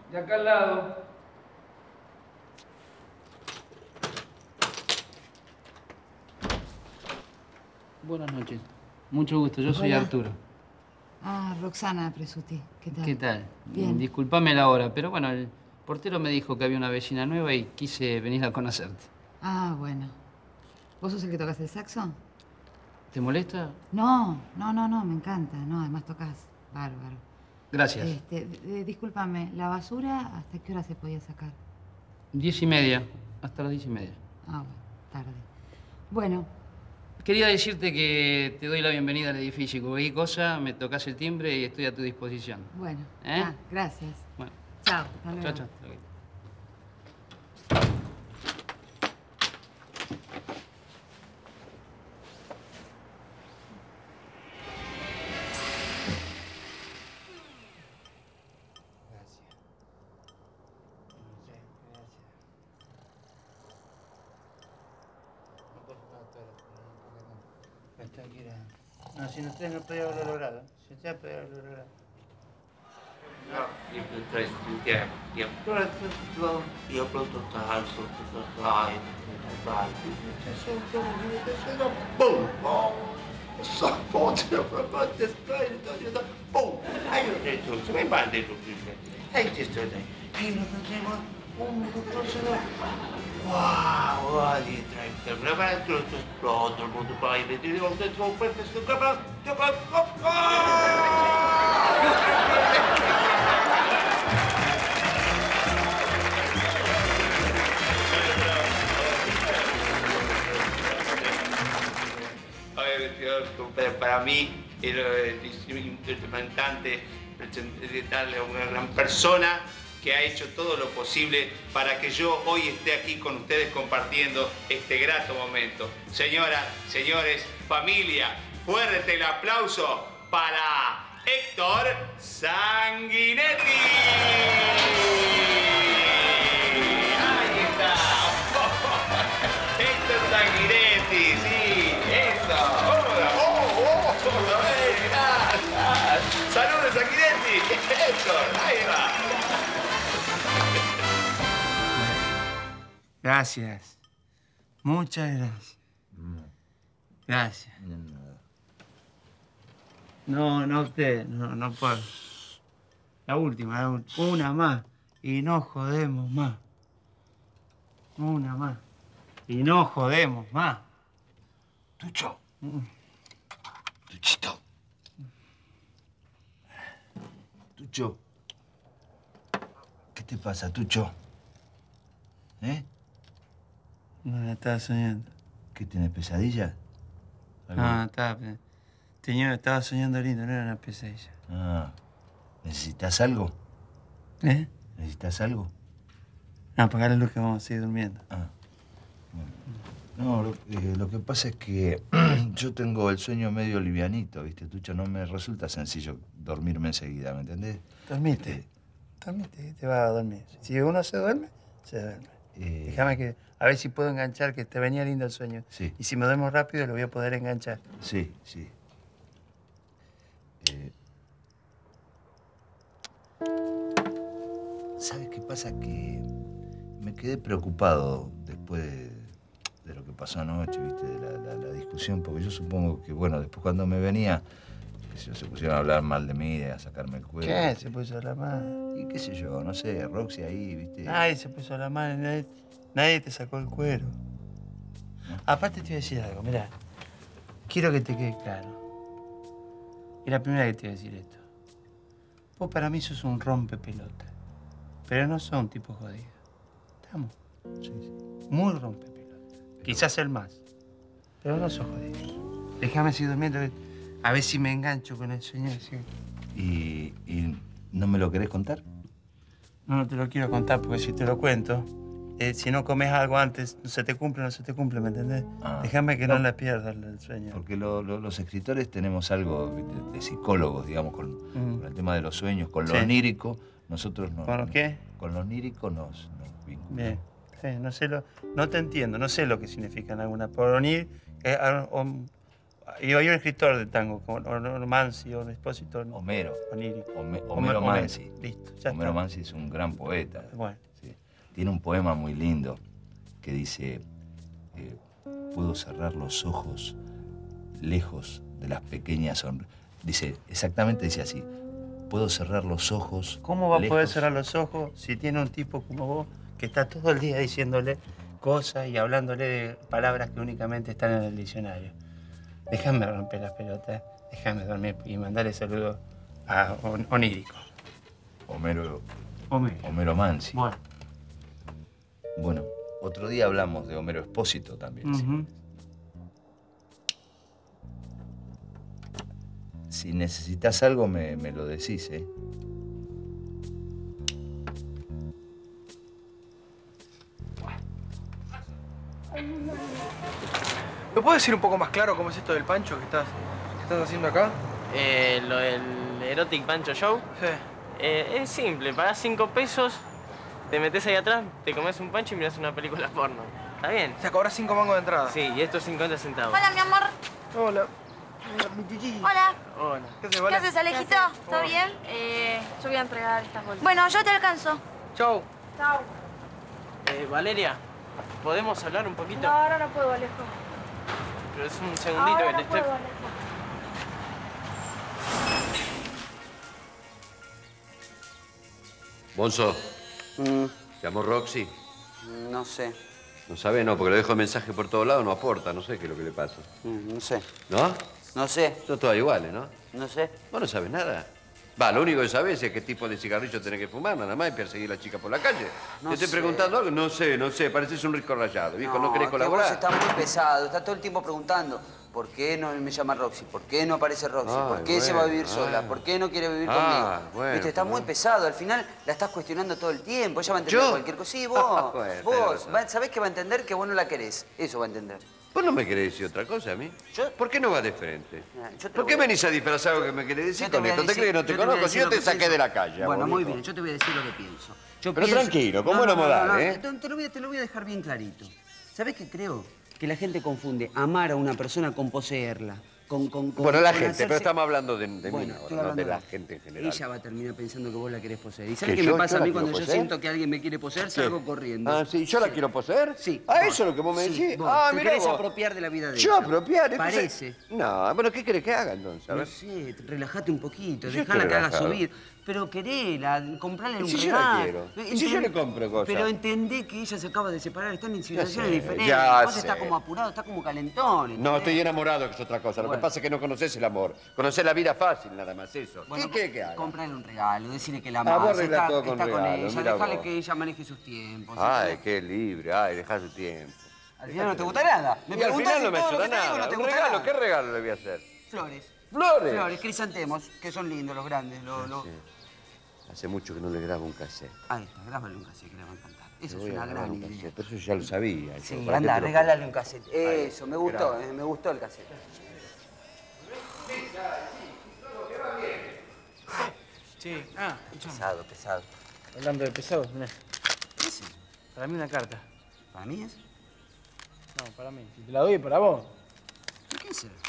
De acá al lado. Buenas noches. Mucho gusto, yo soy Arturo. Ah, Roxana Presutti. ¿Qué tal? ¿Qué tal? Bien. Disculpame la hora, pero bueno, el portero me dijo que había una vecina nueva y quise venir a conocerte. Ah, bueno. ¿Vos sos el que tocas el saxo? ¿Te molesta? No, me encanta. No, además tocas bárbaro. Gracias. Discúlpame, ¿la basura hasta qué hora se podía sacar? 10:30, hasta las 10:30. Ah, bueno, tarde. Bueno. Quería decirte que te doy la bienvenida al edificio y cualquier cosa me tocas el timbre y estoy a tu disposición. Bueno, ¿Eh? gracias. Bueno. Chao, hasta luego. Chao. No, sin ustedes no podía haberlo logrado. Si ustedes podía haberlo logrado. No, io pronto tanto, boom! Sapote, proprio stai, boom! Hai detto, come va dentro qui? Hai detto dai. Hai non facciamo un wow, di tre, veramente tutto esplodo, il mondo poi vedi dentro questo para mí, el representante es una gran persona que ha hecho todo lo posible para que yo hoy esté aquí con ustedes compartiendo este grato momento. Señoras, señores, familia, fuerte el aplauso para Héctor Sanguinetti. Ahí está. Héctor Sanguinetti, sí, eso. Gracias. Saludos, Sanguinetti. Héctor, ahí va. Gracias. Muchas gracias. Gracias. No usted, no puedo. La última. Una más. Y no jodemos más. Una más. Y no jodemos más. Tucho. Tuchito. Tucho. ¿Qué te pasa, Tucho? ¿Eh? No, estaba soñando. ¿Qué tienes, pesadilla? No, estaba soñando lindo, no era una pesadilla. Ah, ¿necesitas algo? ¿Eh? ¿Necesitas algo? No, apagar la luz que vamos a seguir durmiendo. Ah, bueno. No, lo que pasa es que yo tengo el sueño medio livianito, ¿viste, Tucho? No me resulta sencillo dormirme enseguida, ¿me entendés? Dormite, te vas a dormir. Si uno se duerme, se duerme. Déjame que, a ver si puedo enganchar, que te venía lindo el sueño. Sí. Y si me duermo rápido, lo voy a poder enganchar. Sí. ¿Sabes qué pasa? Que me quedé preocupado después de lo que pasó anoche, ¿viste? De la discusión, porque yo supongo que, bueno, después cuando me venía, se pusieron a hablar mal de mí, a sacarme el cuello. ¿Qué? ¿Se puso a hablar mal? Y qué sé yo, no sé, Roxy ahí, ¿viste? Nadie se puso a hablar mal, nadie te sacó el cuero. ¿No? Aparte te voy a decir algo, mirá. Quiero que te quede claro. Es la primera vez que te voy a decir esto. Vos para mí sos un rompepelota. Pero no sos un tipo jodido. ¿Estamos? Sí. Muy rompepelota. Quizás el más. Pero no sos jodido. Déjame seguir durmiendo, a ver si me engancho con el sueño. ¿Sí? ¿Y no me lo querés contar? No te lo quiero contar porque si te lo cuento, si no comes algo antes, se te cumple o no se te cumple, ¿me entendés? Ah, Déjame que no la pierdas el sueño. Porque los escritores tenemos algo de psicólogos, digamos, con el tema de los sueños, con lo onírico. Nosotros no. ¿Con lo qué? Con lo onírico nos vinculamos. Bien. No te entiendo, no sé lo que significan algunas. Por onir, Y hay un escritor de tango, como Mansi o un expositor. Homero. Onírico. Homero Mansi. Listo, ya Homero está. Mansi es un gran poeta. Bueno. Sí. Tiene un poema muy lindo que dice, puedo cerrar los ojos lejos de las pequeñas sonrisas. Dice, exactamente dice así, puedo cerrar los ojos. ¿Cómo va a poder lejos. cerrar los ojos si tiene un tipo como vos que está todo el día diciéndole cosas y hablándole de palabras que únicamente están en el diccionario? Déjame romper las pelotas, déjame dormir y mandarle saludos a Onírico. Homero Mansi. Bueno. Bueno, otro día hablamos de Homero Expósito también. ¿sí? Si necesitas algo, me lo decís, ¿eh? ¿Me puedes decir un poco más claro cómo es esto del pancho que estás haciendo acá? Lo del Erotic Pancho Show. Sí. Es simple, pagás 5 pesos, te metes ahí atrás, te comes un pancho y miras una película porno. ¿Está bien? O sea, cobras 5 mangos de entrada. Sí, y esto es 50 centavos. Hola, mi amor. Hola. Hola. Hola. ¿Qué haces, ¿Qué Vale? haces, Alejito? ¿Todo bien? Yo voy a entregar estas bolsas. Bueno, yo te alcanzo. Chau. Chao. Valeria, ¿podemos hablar un poquito? No, ahora no puedo, Alejo. Pero es un segundito Ahora que te no estoy... puedo, Alejo. Bonzo, ¿llamó Roxy? No sé. No sabe, no, porque le dejo mensaje por todos lados, no aporta, no sé qué es lo que le pasa. No sé. ¿No? No sé. Son todas iguales, ¿no? No sé. Vos no sabes nada. Va, lo único que sabes es qué tipo de cigarrillo tenés que fumar, nada más, y perseguir a la chica por la calle. No ¿Te estoy sé. preguntando algo? No sé, pareces un rico rayado. Viejo, ¿no querés que colaborar? vos estás muy pesado. Estás todo el tiempo preguntando. ¿Por qué no me llama Roxy? ¿Por qué no aparece Roxy? Ay, ¿Por qué se va a vivir bueno, sola? ay. ¿Por qué no quiere vivir Ah, conmigo? bueno, Viste, estás muy pesado. Al final la estás cuestionando todo el tiempo. Ella va a entender ¿Yo? cualquier cosa. Sí, vos. Bueno, tenés vos. razón. ¿Sabés que va a entender que vos no la querés? Eso va a entender. ¿Vos no me querés decir otra cosa a mí? Yo- ¿Por qué no vas de frente? Yo te ¿Por qué voy a- venís a disfrazar lo que me querés decir Yo te con voy a esto? ¿Te decir- crees que no te yo te voy a conozco? Si decir yo lo te que saqué pienso. de la calle. Bueno, muy bonito. bien. Yo te voy a decir lo que pienso. Yo Pero pienso- tranquilo, con buena modal, ¿eh? Te lo voy a dejar bien clarito. ¿Sabés qué creo? Que la gente confunde amar a una persona con poseerla. Bueno, la con gente, hacerse- pero estamos hablando de Bueno, mí estoy ahora, no hablando de la gente en general. Ella va a terminar pensando que vos la querés poseer. ¿Y ¿Que sabés qué yo- me pasa yo a la mí quiero cuando yo poseer? siento que alguien me quiere poseer? ¿Qué? Salgo corriendo. Ah, sí, ¿yo la quiero poseer? Sí. Ah, vos. eso es lo que vos me Sí, decís. vos. Ah, Te mirá querés vos. apropiar de la vida de ¿Yo ella. apropiar? Parece. No, bueno, ¿qué querés que haga entonces? A No ver. sé, relájate un poquito, Yo dejala estoy que haga su relajado. vida. Pero querela, comprarle ¿Y un si yo la regalo. quiero? ¿Y si yo le compro cosas? Pero entendé que ella se acaba de separar, están en situaciones sé, diferentes. ya Vos estás sé. como apurado, estás como calentón. No, ¿entendés? estoy enamorado, que es otra cosa. Lo Bueno. que pasa es que no conoces el amor. Conocés la vida fácil, nada más, eso. Bueno, ¿Qué querés que haga? comprarle un regalo, decirle que la vos amás, arreglás está, todo con está con regalos, ella, mirá dejarle vos. que ella maneje sus tiempos. Ay, ¿entendés? qué libre. Ay, dejá su tiempo. Al final no te gusta nada. Me Y al preguntás final si no me todo lo ayuda que te digo nada. no te ¿Un gusta regalo? nada. ¿Qué regalo le voy a hacer? Flores. ¡Flores! Flores, crisantemos, que son lindos, los grandes. Sí. Hace mucho que no le grabo un cassette. Ahí está, grábale un cassette que le va a encantar. Esa Le es voy a una grabar gran un idea. cassette, pero eso ya lo sabía. Sí, ¿Para qué anda, te lo regálale pongo? un cassette. Ahí, Eso, me gustó, gracias. me gustó el cassette. Sí. Escuchame. Pesado, pesado. Hablando de pesados, mirá. ¿Qué es eso? Para mí una carta. ¿Para mí es? No, para mí. Si te la doy, para vos. ¿Qué es eso?